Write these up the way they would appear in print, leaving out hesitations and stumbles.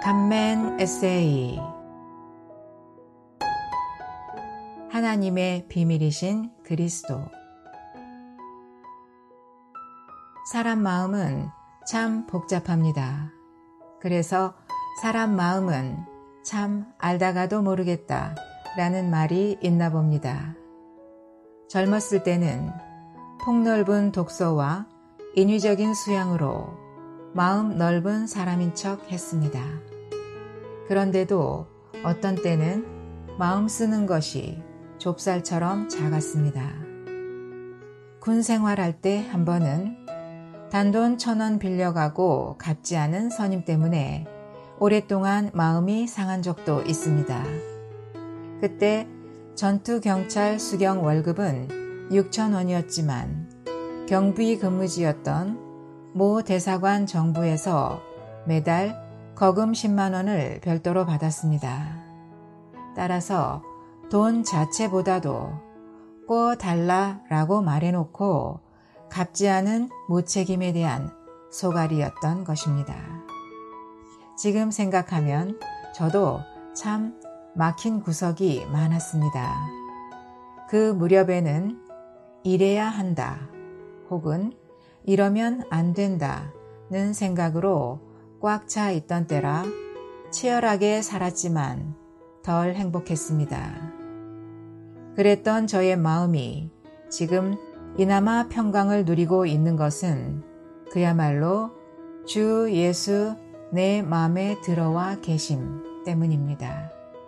간멘 에세이. 하나님의 비밀이신 그리스도. 사람 마음은 참 복잡합니다. 그래서 사람 마음은 참 알다가도 모르겠다 라는 말이 있나 봅니다. 젊었을 때는 폭넓은 독서와 인위적인 수양으로 마음 넓은 사람인 척 했습니다. 그런데도 어떤 때는 마음 쓰는 것이 좁쌀처럼 작았습니다. 군 생활할 때 한 번은 단돈 1,000원 빌려가고 갚지 않은 선임 때문에 오랫동안 마음이 상한 적도 있습니다. 그때 전투경찰 수경 월급은 6,000원이었지만 경비 근무지였던 모 대사관 정부에서 매달 거금 10만 원을 별도로 받았습니다. 따라서 돈 자체보다도 꿔달라라고 말해놓고 갚지 않은 무책임에 대한 소갈이였던 것입니다. 지금 생각하면 저도 참 막힌 구석이 많았습니다. 그 무렵에는 이래야 한다 혹은 이러면 안 된다는 생각으로 꽉 차 있던 때라 치열하게 살았지만 덜 행복했습니다. 그랬던 저의 마음이 지금 이나마 평강을 누리고 있는 것은 그야말로 주 예수 내 마음에 들어와 계심 때문입니다.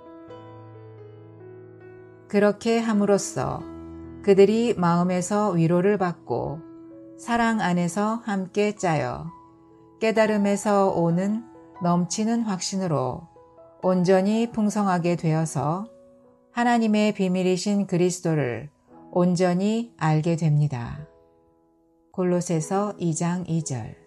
그렇게 함으로써 그들이 마음에서 위로를 받고 사랑 안에서 함께 짜여 깨달음에서 오는 넘치는 확신으로 온전히 풍성하게 되어서 하나님의 비밀이신 그리스도를 온전히 알게 됩니다. 골로새서 2장 2절.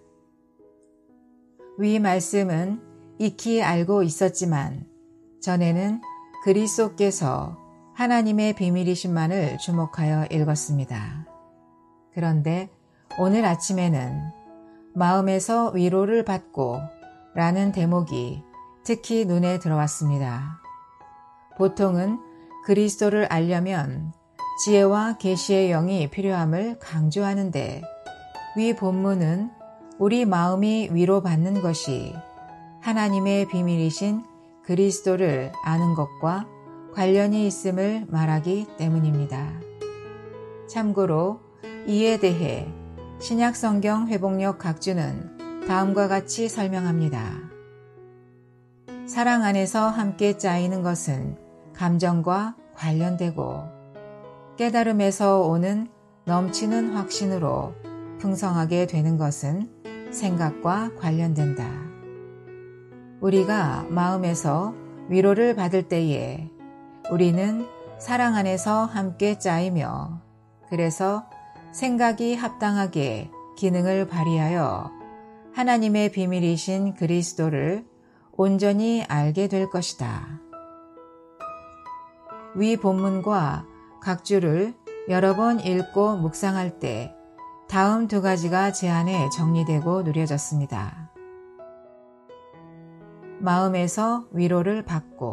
위 말씀은 익히 알고 있었지만 전에는 그리스도께서 하나님의 비밀이신만을 주목하여 읽었습니다. 그런데 오늘 아침에는 마음에서 위로를 받고 라는 대목이 특히 눈에 들어왔습니다. 보통은 그리스도를 알려면 지혜와 계시의 영이 필요함을 강조하는데 위 본문은 우리 마음이 위로받는 것이 하나님의 비밀이신 그리스도를 아는 것과 관련이 있음을 말하기 때문입니다. 참고로 이에 대해 신약성경 회복력 각주는 다음과 같이 설명합니다. 사랑 안에서 함께 짜이는 것은 감정과 관련되고 깨달음에서 오는 넘치는 확신으로 풍성하게 되는 것은 생각과 관련된다. 우리가 마음에서 위로를 받을 때에 우리는 사랑 안에서 함께 짜이며 그래서 생각이 합당하게 기능을 발휘하여 하나님의 비밀이신 그리스도를 온전히 알게 될 것이다. 위 본문과 각주를 여러 번 읽고 묵상할 때 다음 두 가지가 제 안에 정리되고 누려졌습니다. 마음에서 위로를 받고.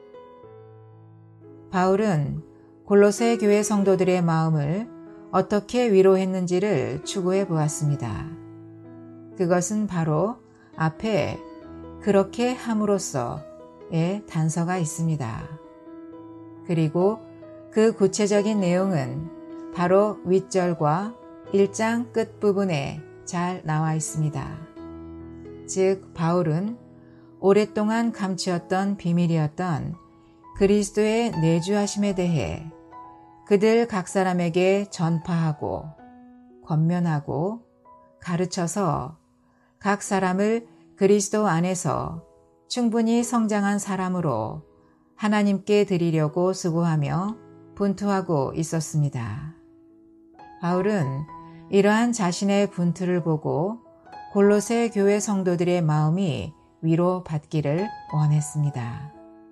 바울은 골로새 교회 성도들의 마음을 어떻게 위로했는지를 추구해 보았습니다. 그것은 바로 앞에 그렇게 함으로써의 단서가 있습니다. 그리고 그 구체적인 내용은 바로 윗절과 1장 끝부분에 잘 나와 있습니다. 즉 바울은 오랫동안 감추었던 비밀이었던 그리스도의 내주하심에 대해 그들 각 사람에게 전파하고 권면하고 가르쳐서 각 사람을 그리스도 안에서 충분히 성장한 사람으로 하나님께 드리려고 수고하며 분투하고 있었습니다. 바울은 이러한 자신의 분투를 보고 골로새 교회 성도들의 마음이 위로받기를 원했습니다.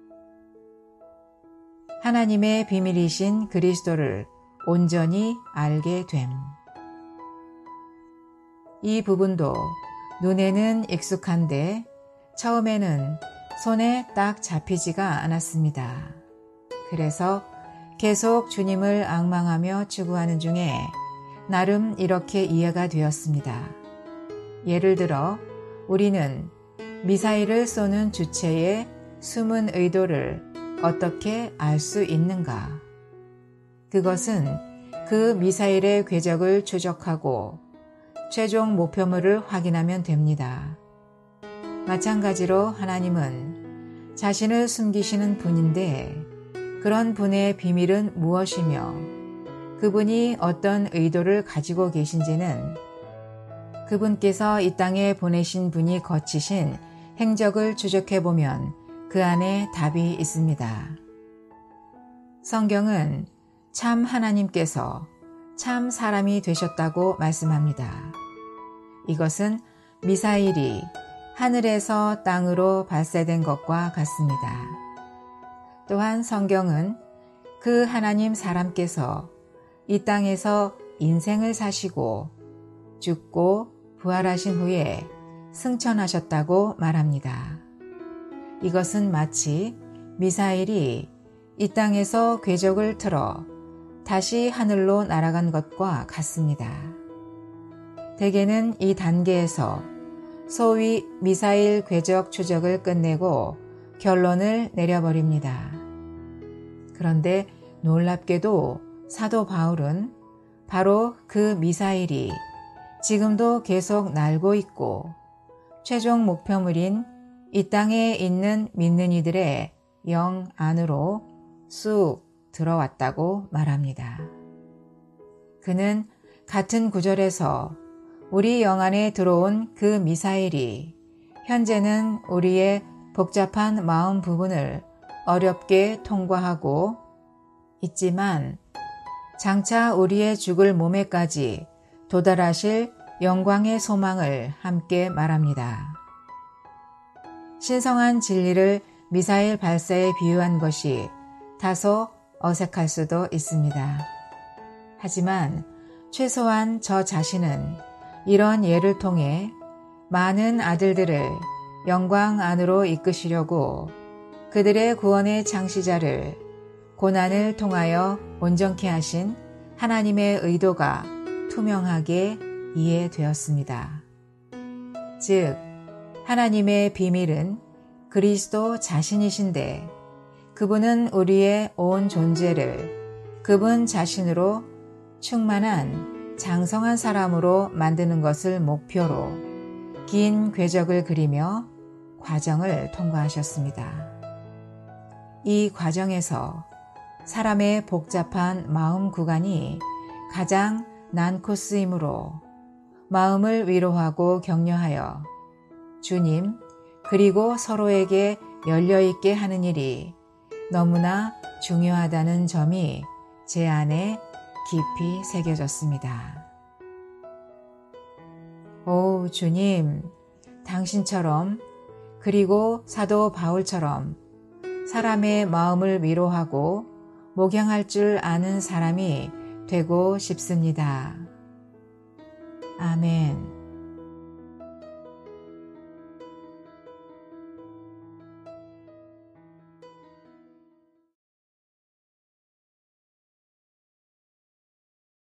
하나님의 비밀이신 그리스도를 온전히 알게 됨. 이 부분도 눈에는 익숙한데 처음에는 손에 딱 잡히지가 않았습니다. 그래서 계속 주님을 앙망하며 추구하는 중에 나름 이렇게 이해가 되었습니다. 예를 들어 우리는 미사일을 쏘는 주체의 숨은 의도를 어떻게 알 수 있는가? 그것은 그 미사일의 궤적을 추적하고 최종 목표물을 확인하면 됩니다. 마찬가지로 하나님은 자신을 숨기시는 분인데 그런 분의 비밀은 무엇이며 그분이 어떤 의도를 가지고 계신지는 그분께서 이 땅에 보내신 분이 거치신 행적을 추적해보면 그 안에 답이 있습니다. 성경은 참 하나님께서 참 사람이 되셨다고 말씀합니다. 이것은 미사일이 하늘에서 땅으로 발사된 것과 같습니다. 또한 성경은 그 하나님 사람께서 이 땅에서 인생을 사시고 죽고 부활하신 후에 승천하셨다고 말합니다. 이것은 마치 미사일이 이 땅에서 궤적을 틀어 다시 하늘로 날아간 것과 같습니다. 대개는 이 단계에서 소위 미사일 궤적 추적을 끝내고 결론을 내려버립니다. 그런데 놀랍게도 사도 바울은 바로 그 미사일이 지금도 계속 날고 있고 최종 목표물인 이 땅에 있는 믿는 이들의 영 안으로 쑥 들어왔다고 말합니다. 그는 같은 구절에서 우리 영 안에 들어온 그 미사일이 현재는 우리의 복잡한 마음 부분을 어렵게 통과하고 있지만 장차 우리의 죽을 몸에까지 도달하실 영광의 소망을 함께 말합니다. 신성한 진리를 미사일 발사에 비유한 것이 다소 어색할 수도 있습니다. 하지만 최소한 저 자신은 이런 예를 통해 많은 아들들을 영광 안으로 이끄시려고 그들의 구원의 창시자를 고난을 통하여 온전케 하신 하나님의 의도가 투명하게 이해되었습니다. 즉, 하나님의 비밀은 그리스도 자신이신데 그분은 우리의 온 존재를 그분 자신으로 충만한 장성한 사람으로 만드는 것을 목표로 긴 궤적을 그리며 과정을 통과하셨습니다. 이 과정에서 사람의 복잡한 마음 구간이 가장 난 코스이므로 마음을 위로하고 격려하여 주님 그리고 서로에게 열려있게 하는 일이 너무나 중요하다는 점이 제 안에 깊이 새겨졌습니다. 오 주님, 당신처럼 그리고 사도 바울처럼 사람의 마음을 위로하고 목양할 줄 아는 사람이 되고 싶습니다. 아멘.